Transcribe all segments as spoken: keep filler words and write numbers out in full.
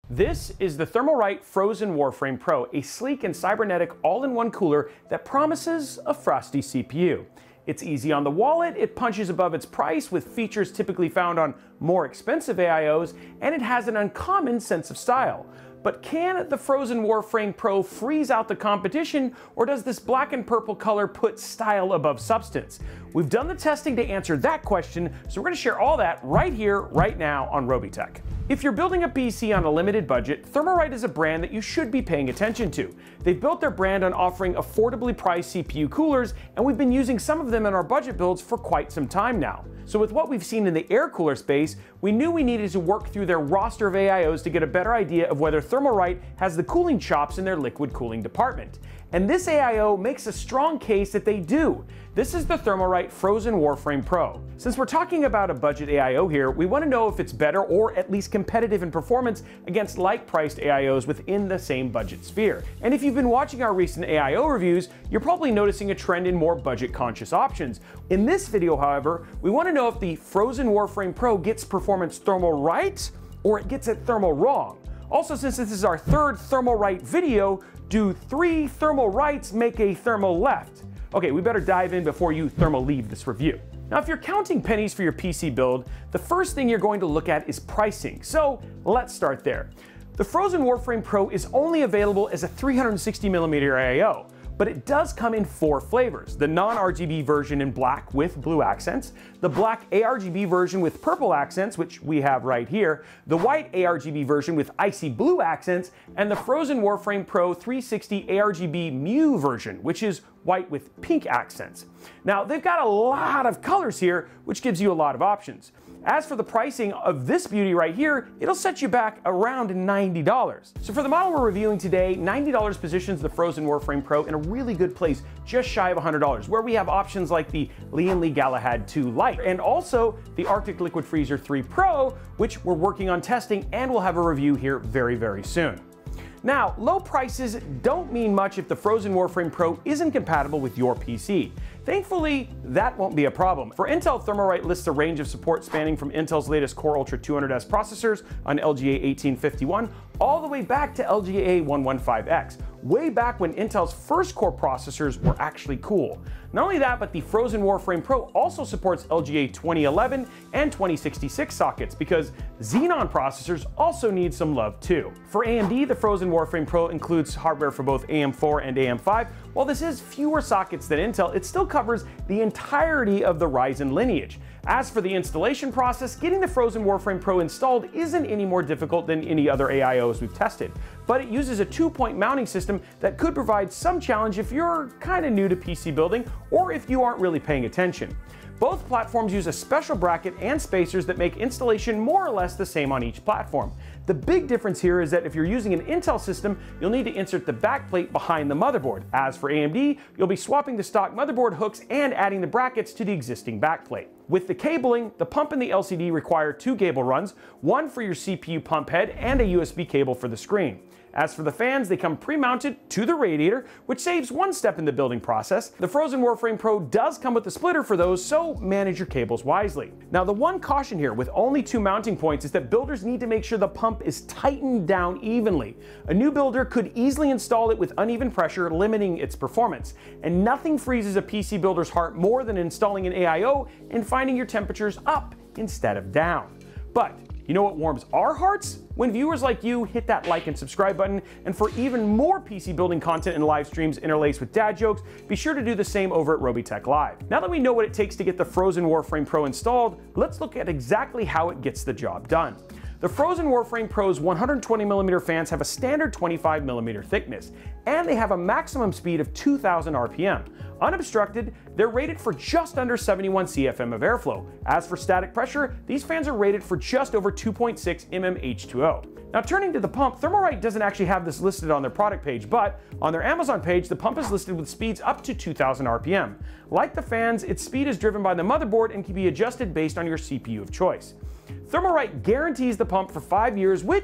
This is the Thermalright Frozen Warframe Pro, a sleek and cybernetic all-in-one cooler that promises a frosty C P U. It's easy on the wallet, it punches above its price with features typically found on more expensive A I Os, and it has an uncommon sense of style. But can the Frozen Warframe Pro freeze out the competition, or does this black and purple color put style above substance? We've done the testing to answer that question, so we're going to share all that right here, right now on Robeytech. If you're building a P C on a limited budget, Thermalright is a brand that you should be paying attention to. They've built their brand on offering affordably priced C P U coolers, and we've been using some of them in our budget builds for quite some time now. So with what we've seen in the air cooler space, we knew we needed to work through their roster of A I Os to get a better idea of whether Thermalright has the cooling chops in their liquid cooling department. And this A I O makes a strong case that they do. This is the Thermalright Frozen Warframe Pro. Since we're talking about a budget A I O here, we want to know if it's better or at least competitive in performance against like-priced A I Os within the same budget sphere. And if you've been watching our recent A I O reviews, you're probably noticing a trend in more budget-conscious options. In this video, however, we want to know if the Frozen Warframe Pro gets performance thermal right or it gets it thermal wrong. Also, since this is our third Thermalright video, do three thermal rights make a thermal left? Okay, we better dive in before you thermal leave this review. Now, if you're counting pennies for your P C build, the first thing you're going to look at is pricing. So let's start there. The Frozen Warframe Pro is only available as a three hundred sixty millimeter A I O, but it does come in four flavors. The non-R G B version in black with blue accents, the black A R G B version with purple accents, which we have right here, the white A R G B version with icy blue accents, and the Frozen Warframe Pro three sixty A R G B Mu version, which is white with pink accents. Now, they've got a lot of colors here, which gives you a lot of options. As for the pricing of this beauty right here, it'll set you back around ninety dollars. So for the model we're reviewing today, ninety dollars positions the Frozen Warframe Pro in a really good place, just shy of one hundred dollars, where we have options like the Lian Li Galahad two Lite, and also the Arctic Liquid Freezer three Pro, which we're working on testing and we'll have a review here very, very soon. Now, low prices don't mean much if the Frozen Warframe Pro isn't compatible with your P C. Thankfully, that won't be a problem. For Intel, Thermalright lists a range of support spanning from Intel's latest Core Ultra two hundred S processors on L G A eighteen fifty-one all the way back to L G A one fifteen X, way back when Intel's first core processors were actually cool. Not only that, but the Frozen Warframe Pro also supports L G A twenty eleven and twenty sixty-six sockets, because Xenon processors also need some love too. For A M D, the Frozen Warframe Pro includes hardware for both A M four and A M five. While this is fewer sockets than Intel, it still covers the entirety of the Ryzen lineage. As for the installation process, getting the Frozen Warframe Pro installed isn't any more difficult than any other A I Os we've tested, but it uses a two-point mounting system that could provide some challenge if you're kind of new to P C building or if you aren't really paying attention. Both platforms use a special bracket and spacers that make installation more or less the same on each platform. The big difference here is that if you're using an Intel system, you'll need to insert the backplate behind the motherboard. As for A M D, you'll be swapping the stock motherboard hooks and adding the brackets to the existing backplate. With the cabling, the pump and the L C D require two cable runs, one for your C P U pump head and a U S B cable for the screen. As for the fans, they come pre-mounted to the radiator, which saves one step in the building process. The Frozen Warframe Pro does come with a splitter for those, so manage your cables wisely. Now, the one caution here with only two mounting points is that builders need to make sure the pump is tightened down evenly. A new builder could easily install it with uneven pressure, limiting its performance. And nothing freezes a P C builder's heart more than installing an A I O and finding your temperatures up instead of down. But you know what warms our hearts? When viewers like you hit that like and subscribe button, and for even more P C building content and live streams interlaced with dad jokes, be sure to do the same over at Robeytech Live. Now that we know what it takes to get the Frozen Warframe Pro installed, let's look at exactly how it gets the job done. The Frozen Warframe Pro's one hundred twenty millimeter fans have a standard twenty-five millimeter thickness, and they have a maximum speed of two thousand R P M. Unobstructed, they're rated for just under seventy-one C F M of airflow. As for static pressure, these fans are rated for just over two point six millimeters H two O. Now, turning to the pump, Thermalright doesn't actually have this listed on their product page, but on their Amazon page, the pump is listed with speeds up to two thousand R P M. Like the fans, its speed is driven by the motherboard and can be adjusted based on your C P U of choice. Thermalright guarantees the pump for five years, which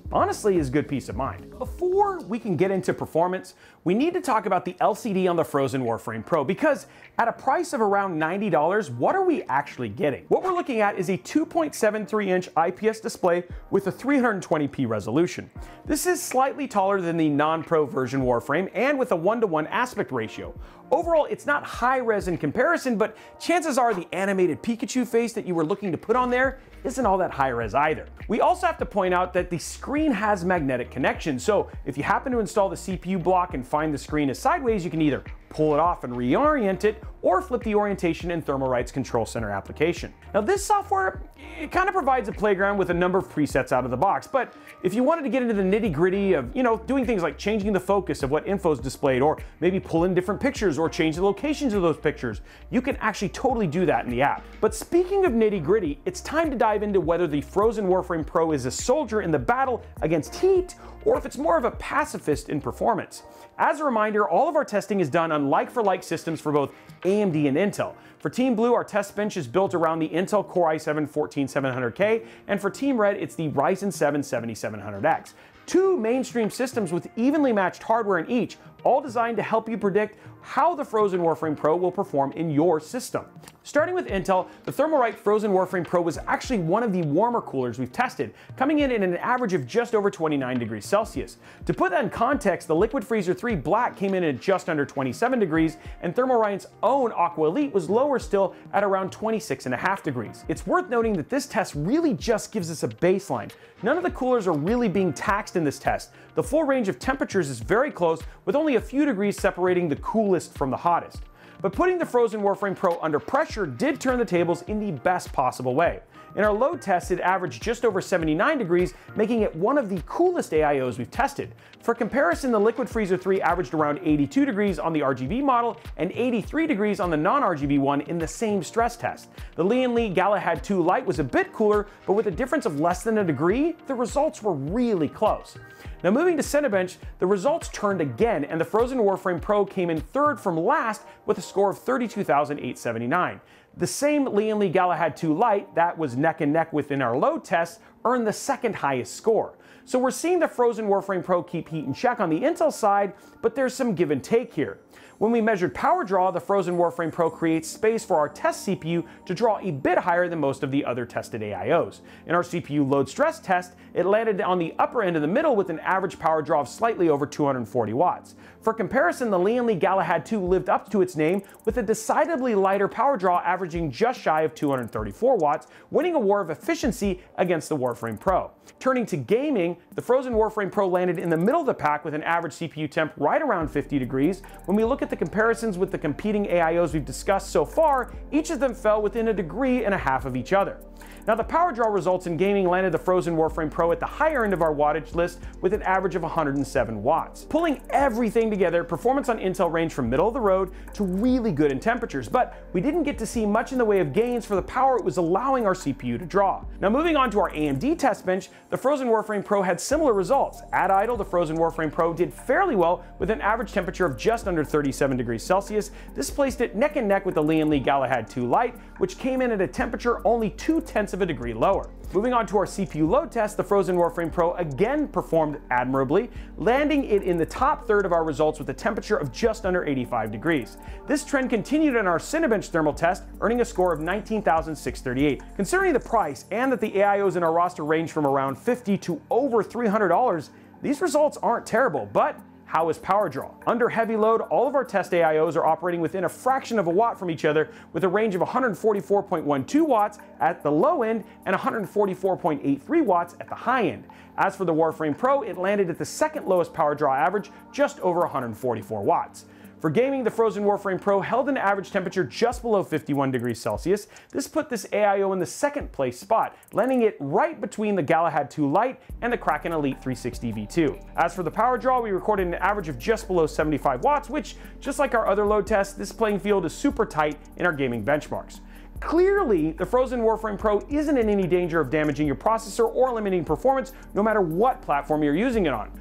honestly is good peace of mind. Before we can get into performance, we need to talk about the L C D on the Phrozen Warframe Pro, because at a price of around ninety dollars, what are we actually getting? What we're looking at is a two point seven three inch I P S display with a three hundred twenty p resolution. This is slightly taller than the non-Pro version Warframe and with a one to one aspect ratio. Overall, it's not high res in comparison, but chances are the animated Pikachu face that you were looking to put on there isn't all that high res either. We also have to point out that the screen has magnetic connections, so if you happen to install the C P U block and find the screen is sideways, you can either pull it off and reorient it, or flip the orientation in Thermalright's Control Center application. Now this software, it kind of provides a playground with a number of presets out of the box, but if you wanted to get into the nitty gritty of, you know, doing things like changing the focus of what info is displayed, or maybe pull in different pictures or change the locations of those pictures, you can actually totally do that in the app. But speaking of nitty gritty, it's time to dive into whether the Phrozen Warframe Pro is a soldier in the battle against heat, or if it's more of a pacifist in performance. As a reminder, all of our testing is done on like-for-like systems for both A M D and Intel. For Team Blue, our test bench is built around the Intel Core i seven fourteen seven hundred K, and for Team Red, it's the Ryzen seven seventy-seven hundred X. Two mainstream systems with evenly matched hardware in each, all designed to help you predict how the Phrozen Warframe Pro will perform in your system. Starting with Intel, the Thermalright Phrozen Warframe Pro was actually one of the warmer coolers we've tested, coming in at an average of just over twenty-nine degrees Celsius. To put that in context, the Liquid Freezer three Black came in at just under twenty-seven degrees, and Thermalright's own Aqua Elite was lower still at around twenty-six and a half degrees. It's worth noting that this test really just gives us a baseline. None of the coolers are really being taxed in this test. The full range of temperatures is very close, with only a few degrees separating the coolest from the hottest. But putting the Phrozen Warframe Pro under pressure did turn the tables in the best possible way. In our load test, it averaged just over seventy-nine degrees, making it one of the coolest A I Os we've tested. For comparison, the Liquid Freezer three averaged around eighty-two degrees on the R G B model and eighty-three degrees on the non-R G B one in the same stress test. The Lian Li Galahad two Lite was a bit cooler, but with a difference of less than a degree, the results were really close. Now moving to Cinebench, the results turned again, and the Phrozen Warframe Pro came in third from last with a score of thirty-two thousand eight hundred seventy-nine. The same Lian Li Galahad two Lite, that was neck and neck within our load test, earned the second highest score. So we're seeing the Phrozen Warframe Pro keep heat in check on the Intel side, but there's some give and take here. When we measured power draw, the Phrozen Warframe Pro creates space for our test C P U to draw a bit higher than most of the other tested A I Os. In our C P U load stress test, it landed on the upper end of the middle with an average power draw of slightly over two hundred forty watts. For comparison, the Lian Li Galahad two lived up to its name with a decidedly lighter power draw averaging just shy of two hundred thirty-four watts, winning a war of efficiency against the Warframe Pro. Turning to gaming, the Phrozen Warframe Pro landed in the middle of the pack with an average C P U temp right around fifty degrees. When we look at the comparisons with the competing A I Os we've discussed so far, each of them fell within a degree and a half of each other. Now the power draw results in gaming landed the Phrozen Warframe Pro at the higher end of our wattage list with an average of one hundred seven watts. Pulling everything together, performance on Intel ranged from middle of the road to really good in temperatures, but we didn't get to see much in the way of gains for the power it was allowing our C P U to draw. Now moving on to our A M D test bench, the Phrozen Warframe Pro had similar results. At idle, the Phrozen Warframe Pro did fairly well with an average temperature of just under thirty-seven degrees Celsius. This placed it neck and neck with the Lian Li Galahad two Lite, which came in at a temperature only two tenths of a degree lower. Moving on to our C P U load test, the Phrozen Warframe Pro again performed admirably, landing it in the top third of our results with a temperature of just under eighty-five degrees. This trend continued in our Cinebench thermal test, earning a score of nineteen thousand six hundred thirty-eight. Considering the price and that the A I Os in our roster range from around fifty to over three hundred dollars, these results aren't terrible, but how is power draw? Under heavy load, all of our test A I Os are operating within a fraction of a watt from each other, with a range of one hundred forty-four point one two watts at the low end and one hundred forty-four point eight three watts at the high end. As for the Warframe Pro, it landed at the second lowest power draw average, just over one hundred forty-four watts. For gaming, the Phrozen Warframe Pro held an average temperature just below fifty-one degrees Celsius. This put this A I O in the second place spot, landing it right between the Galahad two Lite and the Kraken Elite three sixty V two. As for the power draw, we recorded an average of just below seventy-five watts, which, just like our other load tests, this playing field is super tight in our gaming benchmarks. Clearly, the Phrozen Warframe Pro isn't in any danger of damaging your processor or limiting performance, no matter what platform you're using it on.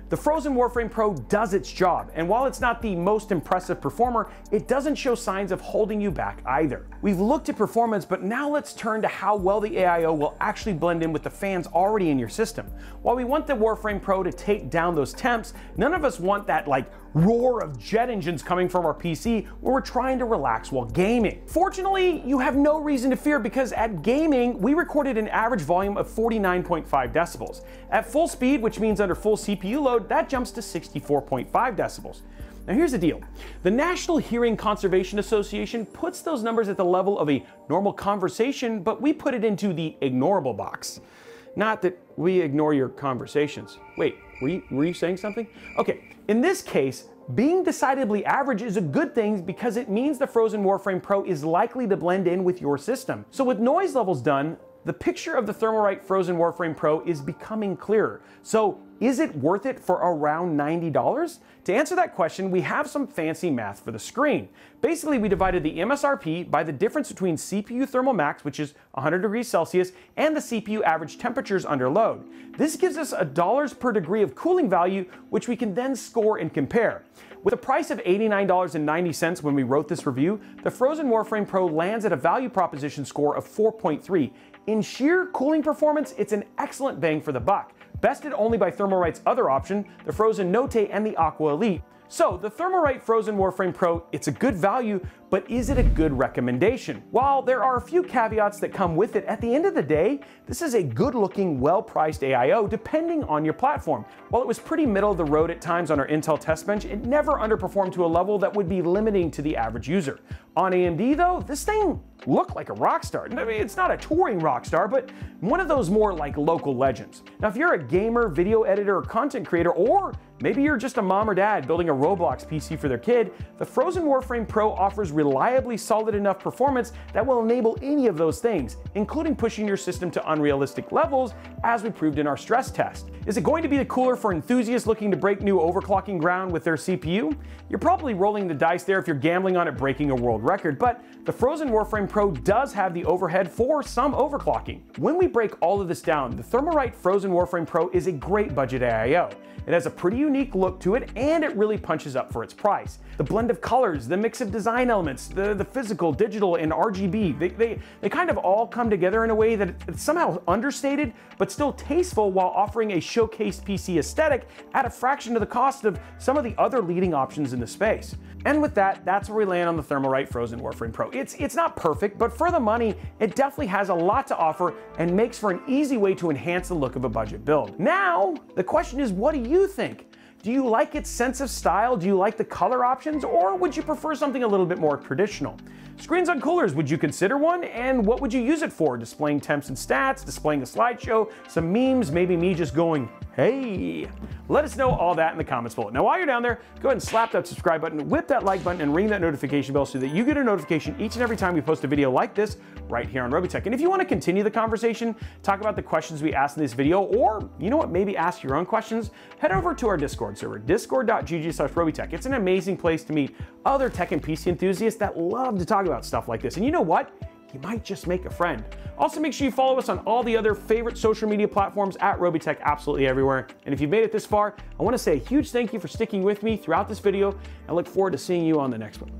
The Phrozen Warframe Pro does its job, and while it's not the most impressive performer, it doesn't show signs of holding you back either. We've looked at performance, but now let's turn to how well the A I O will actually blend in with the fans already in your system. While we want the Warframe Pro to take down those temps, none of us want that like roar of jet engines coming from our P C when we're trying to relax while gaming. Fortunately, you have no reason to fear because at gaming, we recorded an average volume of forty-nine point five decibels. At full speed, which means under full C P U load, that jumps to sixty-four point five decibels. Now here's the deal. The National Hearing Conservation Association puts those numbers at the level of a normal conversation, but we put it into the ignorable box. Not that we ignore your conversations. Wait, were you, were you saying something? Okay, in this case, being decidedly average is a good thing because it means the Phrozen Warframe Pro is likely to blend in with your system. So with noise levels done, the picture of the Thermalright Phrozen Warframe Pro is becoming clearer. So is it worth it for around ninety dollars? To answer that question, we have some fancy math for the screen. Basically, we divided the M S R P by the difference between C P U thermal max, which is one hundred degrees Celsius, and the C P U average temperatures under load. This gives us a dollars per degree of cooling value, which we can then score and compare. With a price of eighty-nine dollars and ninety cents when we wrote this review, the Phrozen Warframe Pro lands at a value proposition score of four point three. In sheer cooling performance, it's an excellent bang for the buck, bested only by Thermalright's other option, the Phrozen Note and the Aqua Elite. So the Thermalright Phrozen Warframe Pro, it's a good value, but is it a good recommendation? While there are a few caveats that come with it, at the end of the day, this is a good-looking, well-priced A I O depending on your platform. While it was pretty middle of the road at times on our Intel test bench, it never underperformed to a level that would be limiting to the average user. On A M D though, this thing looked like a rock star. I mean, it's not a touring rock star, but one of those more like local legends. Now, if you're a gamer, video editor, or content creator, or maybe you're just a mom or dad building a Roblox P C for their kid, the Phrozen Warframe Pro offers reliably solid enough performance that will enable any of those things, including pushing your system to unrealistic levels, as we proved in our stress test. Is it going to be the cooler for enthusiasts looking to break new overclocking ground with their C P U? You're probably rolling the dice there if you're gambling on it breaking a world record, but the Phrozen Warframe Pro does have the overhead for some overclocking. When we break all of this down, the Thermalright Phrozen Warframe Pro is a great budget A I O. It has a pretty unique look to it, and it really punches up for its price. The blend of colors, the mix of design elements, the, the physical, digital, and R G B, they, they, they kind of all come together in a way that it's somehow understated, but still tasteful while offering a showcase P C aesthetic at a fraction of the cost of some of the other leading options in the space. And with that, that's where we land on the Thermalright Phrozen Warframe Pro. It's, it's not perfect, but for the money, it definitely has a lot to offer and makes for an easy way to enhance the look of a budget build. Now, the question is, what do you think? Do you like its sense of style? Do you like the color options? Or would you prefer something a little bit more traditional? Screens on coolers, would you consider one? And what would you use it for? Displaying temps and stats, displaying a slideshow, some memes, maybe me just going, hey. Let us know all that in the comments below. Now while you're down there, go ahead and slap that subscribe button, whip that like button, and ring that notification bell so that you get a notification each and every time we post a video like this right here on Robotech. And if you want to continue the conversation, talk about the questions we asked in this video, or you know what, maybe ask your own questions, head over to our Discord server, discord dot g g slash robotech. It's an amazing place to meet other tech and P C enthusiasts that love to talk about stuff like this. And you know what? You might just make a friend. Also, make sure you follow us on all the other favorite social media platforms at Robotech absolutely everywhere. And if you've made it this far, I want to say a huge thank you for sticking with me throughout this video and look forward to seeing you on the next one.